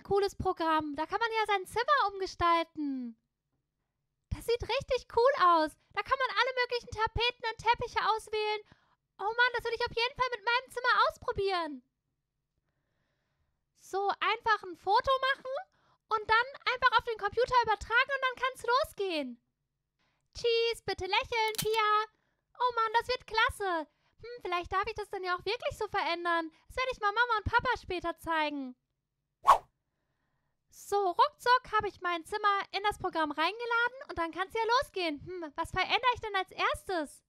cooles Programm. Da kann man ja sein Zimmer umgestalten. Das sieht richtig cool aus. Da kann man alle möglichen Tapeten und Teppiche auswählen. Oh Mann, das würde ich auf jeden Fall mit meinem Zimmer ausprobieren. So, einfach ein Foto machen und dann einfach auf den Computer übertragen und dann kann es losgehen. Cheese, bitte lächeln, Pia. Oh Mann, das wird klasse. Vielleicht darf ich das dann ja auch wirklich so verändern. Das werde ich mal Mama und Papa später zeigen. So, ruckzuck habe ich mein Zimmer in das Programm reingeladen und dann kann es ja losgehen. Was verändere ich denn als erstes?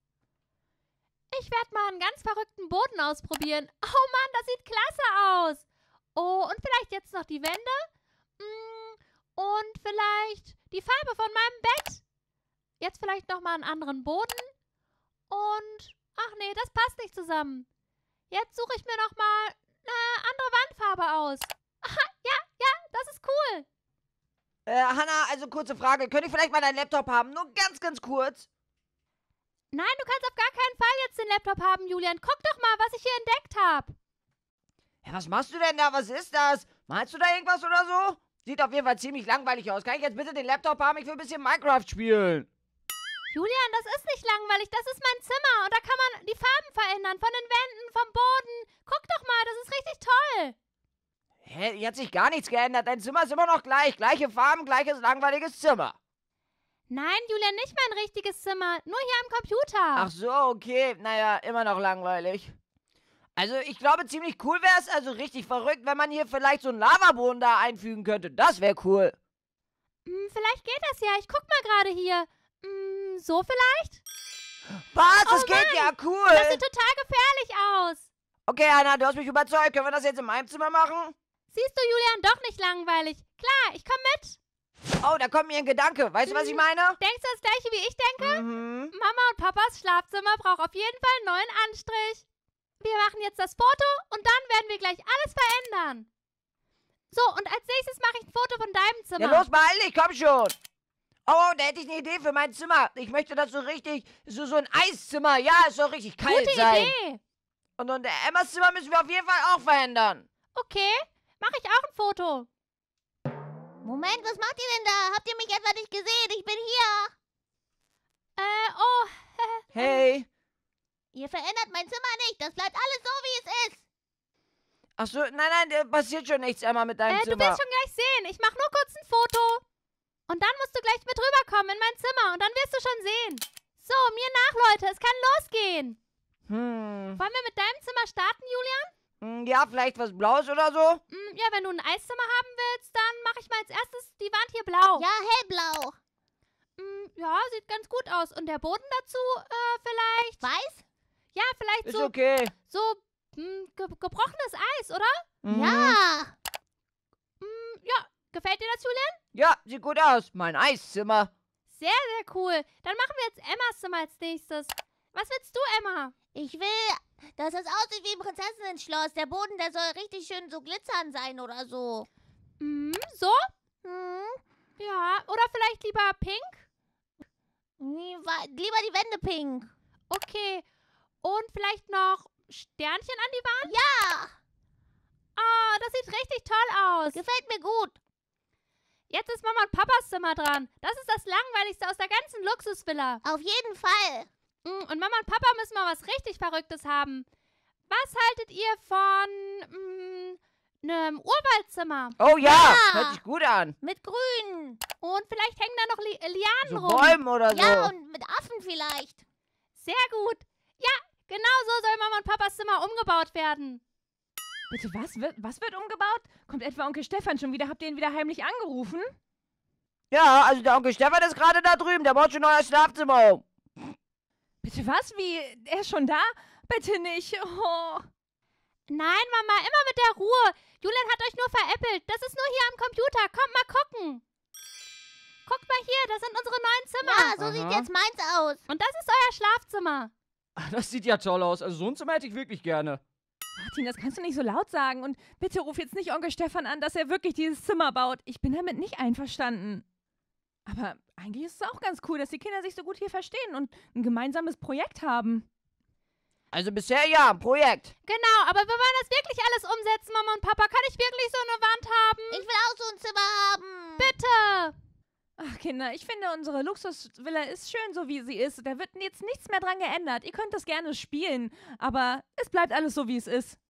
Ich werde mal einen ganz verrückten Boden ausprobieren. Oh Mann, das sieht klasse aus. Oh, und vielleicht jetzt noch die Wände. Und vielleicht die Farbe von meinem Bett. Jetzt vielleicht nochmal einen anderen Boden. Und, ach nee, das passt nicht zusammen. Jetzt suche ich mir nochmal eine andere Wandfarbe aus. Aha, ja, das ist cool. Hannah, also kurze Frage. Könnte ich vielleicht mal deinen Laptop haben? Nur ganz, ganz kurz. Nein, du kannst auf gar keinen Fall jetzt den Laptop haben, Julian. Guck doch mal, was ich hier entdeckt habe. Ja, was machst du denn da? Was ist das? Malst du da irgendwas oder so? Sieht auf jeden Fall ziemlich langweilig aus. Kann ich jetzt bitte den Laptop haben? Ich will ein bisschen Minecraft spielen. Julian, das ist nicht langweilig. Das ist mein Zimmer. Und da kann man die Farben verändern. Von den Wänden, vom Boden. Guck doch mal, das ist richtig toll. Hä? Hier hat sich gar nichts geändert. Dein Zimmer ist immer noch gleich. Gleiche Farben, gleiches langweiliges Zimmer. Nein, Julian, nicht mein richtiges Zimmer. Nur hier am Computer. Ach so, okay. Naja, immer noch langweilig. Also, ich glaube, ziemlich cool wäre es, also richtig verrückt, wenn man hier vielleicht so einen Lavaboden da einfügen könnte. Das wäre cool. Vielleicht geht das ja. Ich guck mal gerade hier. So vielleicht? Was? Das Oh geht Mann, ja, cool. Das sieht total gefährlich aus. Okay, Anna, du hast mich überzeugt. Können wir das jetzt in meinem Zimmer machen? Siehst du, Julian, doch nicht langweilig. Klar, ich komm mit. Oh, da kommt mir ein Gedanke. Weißt du, was ich meine? Denkst du das gleiche wie ich denke? Mama und Papas Schlafzimmer braucht auf jeden Fall einen neuen Anstrich. Wir machen jetzt das Foto und dann werden wir gleich alles verändern. So, und als nächstes mache ich ein Foto von deinem Zimmer. Ja, los, beeil dich, komm schon. Oh, da hätte ich eine Idee für mein Zimmer. Ich möchte das so richtig, so ein Eiszimmer. Ja, es soll richtig kalt Gute sein. Idee. Und Emmas Zimmer müssen wir auf jeden Fall auch verändern. Okay, mache ich auch ein Foto. Moment, was macht ihr denn da? Habt ihr mich etwa nicht gesehen? Ich bin hier. Hey. Ihr verändert mein Zimmer nicht. Das bleibt alles so, wie es ist. Ach so, nein, da passiert schon nichts, Emma, mit deinem Du Zimmer. wirst schon gleich sehen. Ich mache nur kurz ein Foto. Und dann musst du gleich mit rüberkommen in mein Zimmer. Und dann wirst du schon sehen. So, mir nach, Leute. Es kann losgehen. Wollen wir mit deinem Zimmer starten, Julian? Ja, vielleicht was Blaues oder so? Ja, wenn du ein Eiszimmer haben willst, dann mache ich mal als erstes die Wand hier blau. Ja, hellblau. Ja, sieht ganz gut aus. Und der Boden dazu, vielleicht... Weiß? Ja, vielleicht Ist so... okay. So, gebrochenes Eis, oder? Ja. Ja, gefällt dir das, Julian? Ja, sieht gut aus. Mein Eiszimmer. Sehr, sehr cool. Dann machen wir jetzt Emmas Zimmer als nächstes. Was willst du, Emma? Ich will, dass das aussieht wie ein Prinzessinnen-Schloss. Der Boden, der soll richtig schön so glitzern sein oder so. So? Hm? Ja, oder vielleicht lieber pink? Lieber die Wände pink. Okay. Und vielleicht noch Sternchen an die Wand? Ja. Oh, das sieht richtig toll aus. Gefällt mir gut. Jetzt ist Mama und Papas Zimmer dran. Das ist das Langweiligste aus der ganzen Luxusvilla. Auf jeden Fall. Und Mama und Papa müssen mal was richtig Verrücktes haben. Was haltet ihr von einem Urwaldzimmer? Oh ja, Ja. hört sich gut an. Mit Grün. Und vielleicht hängen da noch Lianen So rum. Bäumen oder so. Ja, und mit Affen vielleicht. Sehr gut. Ja, genau so soll Mama und Papas Zimmer umgebaut werden. Bitte, was wird umgebaut? Kommt etwa Onkel Stefan schon wieder? Habt ihr ihn wieder heimlich angerufen? Ja, also der Onkel Stefan ist gerade da drüben. Der baut schon ein neues Schlafzimmer um. Bitte was? Wie? Er ist schon da? Bitte nicht. Oh. Nein, Mama, immer mit der Ruhe. Julian hat euch nur veräppelt. Das ist nur hier am Computer. Kommt mal gucken. Guckt mal hier, das sind unsere neuen Zimmer. Ja, so sieht jetzt meins aus. Und das ist euer Schlafzimmer. Das sieht ja toll aus. Also so ein Zimmer hätte ich wirklich gerne. Martin, das kannst du nicht so laut sagen. Und bitte ruf jetzt nicht Onkel Stefan an, dass er wirklich dieses Zimmer baut. Ich bin damit nicht einverstanden. Aber eigentlich ist es auch ganz cool, dass die Kinder sich so gut hier verstehen und ein gemeinsames Projekt haben. Also bisher ja, ein Projekt. Genau, aber wir wollen das wirklich alles umsetzen, Mama und Papa. Kann ich wirklich so eine Wand haben? Ich will auch so ein Zimmer haben. Bitte! Ach, Kinder, ich finde, unsere Luxusvilla ist schön, so wie sie ist. Da wird jetzt nichts mehr dran geändert. Ihr könnt das gerne spielen, aber es bleibt alles so, wie es ist.